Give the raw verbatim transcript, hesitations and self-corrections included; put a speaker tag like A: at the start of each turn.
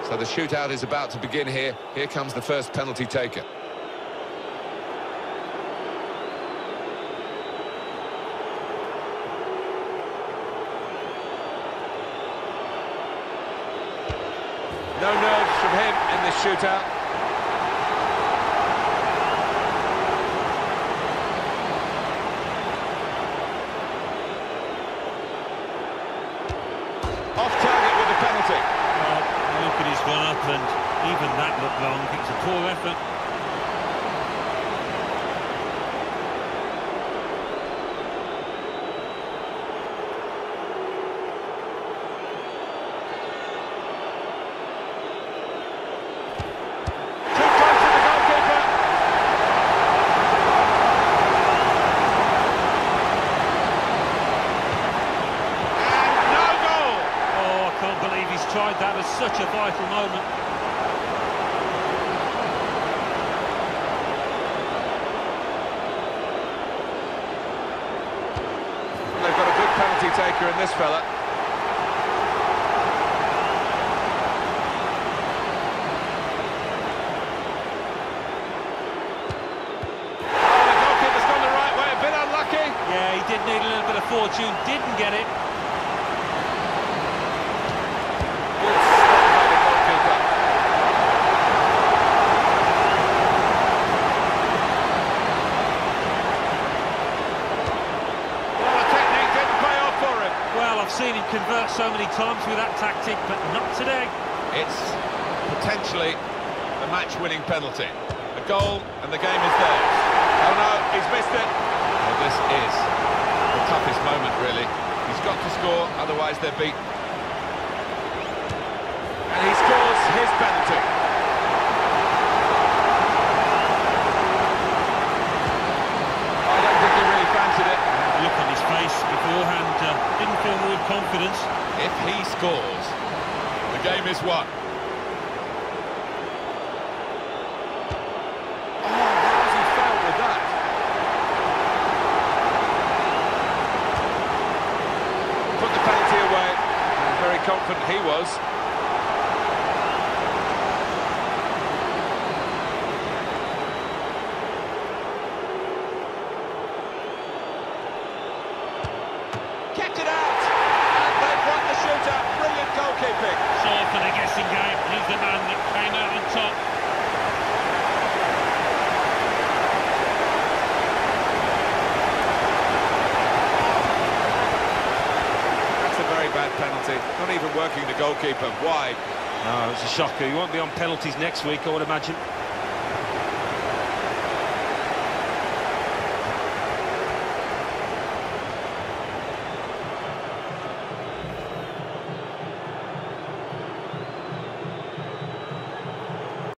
A: So the shootout is about to begin here. Here comes the first penalty taken. No nerves from him in this shootout. Off target with the penalty.
B: Well, look at his run up, and even that looked long. It's a poor effort. Tried that at such a vital moment.
A: They've got a good penalty taker in this fella. Oh, the goalkeeper's gone the right way, a bit unlucky.
B: Yeah, he did need a little bit of fortune, didn't get it. I've seen him convert so many times with that tactic, but not today.
A: It's potentially a match-winning penalty. A goal, and the game is theirs. Oh no, he's missed it. Well, this is the toughest moment, really. He's got to score, otherwise they're beaten. And he scores his penalty. I don't think he really fancied it.
B: Look on his face beforehand, uh, didn't feel real confidence.
A: If he scores, the game is won. Oh, how has he failed with that? Put the penalty away. Very confident he was. Kept it out, and they've won the shootout. Brilliant goalkeeping.
B: So often a guessing game. He's the man that came out on top.
A: That's a very bad penalty. Not even working the goalkeeper. Wide.
B: No, it's a shocker. He won't be on penalties next week, I would imagine.